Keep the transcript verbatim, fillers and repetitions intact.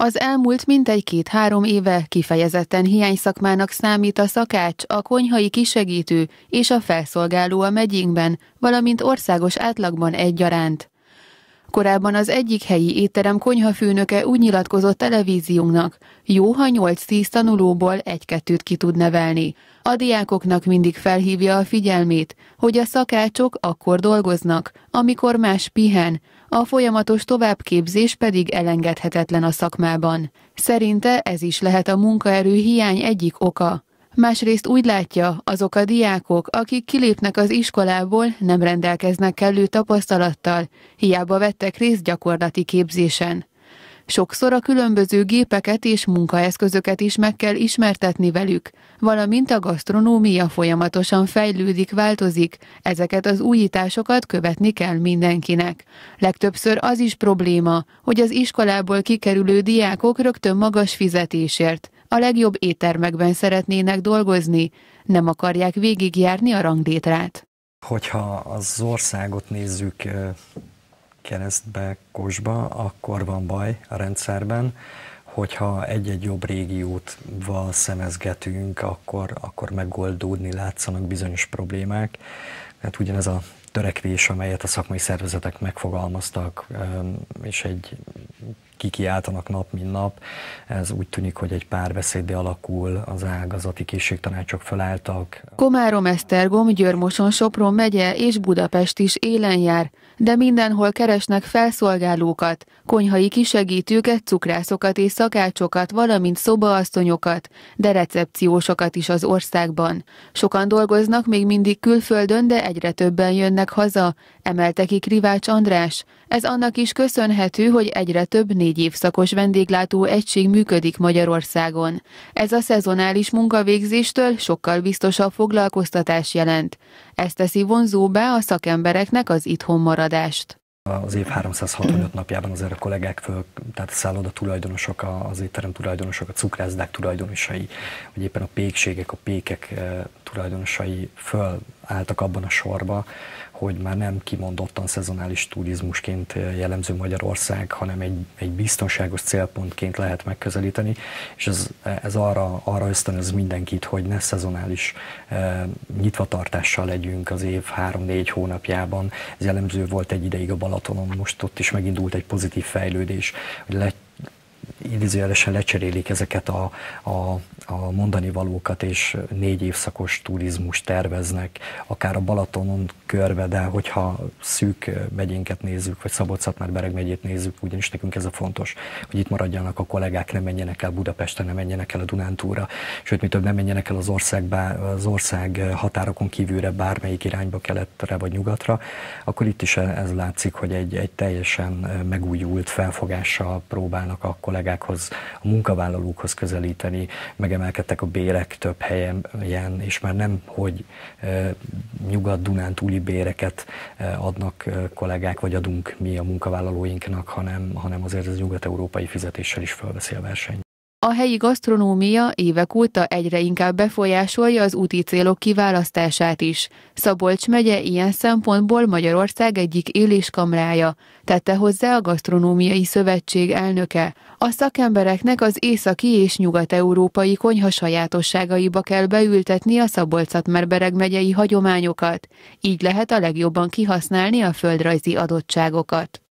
Az elmúlt mintegy két-három éve kifejezetten hiányszakmának számít a szakács, a konyhai kisegítő és a felszolgáló a megyénkben, valamint országos átlagban egyaránt. Korábban az egyik helyi étterem konyhafőnöke úgy nyilatkozott televíziónknak, jó, ha nyolc-tíz tanulóból egy-kettőt ki tud nevelni. A diákoknak mindig felhívja a figyelmét, hogy a szakácsok akkor dolgoznak, amikor más pihen, a folyamatos továbbképzés pedig elengedhetetlen a szakmában. Szerinte ez is lehet a munkaerő hiány egyik oka. Másrészt úgy látja, azok a diákok, akik kilépnek az iskolából, nem rendelkeznek kellő tapasztalattal, hiába vettek részt gyakorlati képzésen. Sokszor a különböző gépeket és munkaeszközöket is meg kell ismertetni velük, valamint a gasztronómia folyamatosan fejlődik, változik, ezeket az újításokat követni kell mindenkinek. Legtöbbször az is probléma, hogy az iskolából kikerülő diákok rögtön magas fizetésért, a legjobb éttermekben szeretnének dolgozni, nem akarják végigjárni a ranglétrát. Hogyha az országot nézzük keresztbe, kosba, akkor van baj a rendszerben. Hogyha egy-egy jobb régiótval szemezgetünk, akkor, akkor megoldódni látszanak bizonyos problémák. Tehát ugyanez a törekvés, amelyet a szakmai szervezetek megfogalmaztak, és egy kikiáltanak nap, mint nap. Ez úgy tűnik, hogy egy párbeszéddé alakul, az ágazati készségtanácsok felálltak. Komárom-Esztergom, Győr-Moson-Sopron megye és Budapest is élen jár, de mindenhol keresnek felszolgálókat, konyhai kisegítőket, cukrászokat és szakácsokat, valamint szobaasszonyokat, de recepciósokat is az országban. Sokan dolgoznak még mindig külföldön, de egyre többen jönnek haza, emelte ki Krivács András. Ez annak is köszönhető, hogy egyre több négy évszakos vendéglátó egység működik Magyarországon. Ez a szezonális munkavégzéstől sokkal biztosabb foglalkoztatás jelent. Ez teszi vonzóbbá a szakembereknek az itthon maradást. Az év háromszázhatvanöt napjában azért a kollégák föl, tehát a szálloda tulajdonosok, az étterem tulajdonosok, a cukrászdák tulajdonosai, vagy éppen a pékségek, a pékek tulajdonosai fölálltak abban a sorba, hogy már nem kimondottan szezonális turizmusként jellemző Magyarország, hanem egy, egy biztonságos célpontként lehet megközelíteni, és ez, ez arra, arra ösztönöz mindenkit, hogy ne szezonális e, nyitvatartással legyünk az év három-négy hónapjában. Ez jellemző volt egy ideig a Balatonon, most ott is megindult egy pozitív fejlődés, hogy le, idézőjelesen lecserélik ezeket a, a, a mondani valókat, és négy évszakos turizmus terveznek, akár a Balatonon körbe, de hogyha szűk megyénket nézzük, vagy Szabolcs-Szatmár-Bereg megyét nézzük, ugyanis nekünk ez a fontos, hogy itt maradjanak a kollégák, nem menjenek el Budapesten, nem menjenek el a Dunántúlra, sőt, mi több, nem menjenek el az ország, az ország határokon kívülre, bármelyik irányba, keletre vagy nyugatra, akkor itt is ez látszik, hogy egy, egy teljesen megújult felfogással próbálnak a kollégákhoz, a munkavállalókhoz közelíteni, megemelkedtek a bérek több helyen, és már nem, hogy e, nyugat-dunántúli béreket e, adnak e, kollégák, vagy adunk mi a munkavállalóinknak, hanem, hanem azért ez nyugat-európai fizetéssel is fölveszi a versenyt. A helyi gasztronómia évek óta egyre inkább befolyásolja az úti célok kiválasztását is. Szabolcs megye ilyen szempontból Magyarország egyik éléskamrája, tette hozzá a Gasztronómiai Szövetség elnöke. A szakembereknek az északi és nyugat-európai konyha sajátosságaiba kell beültetni a Szabolcs-Szatmár-Bereg megyei hagyományokat. Így lehet a legjobban kihasználni a földrajzi adottságokat.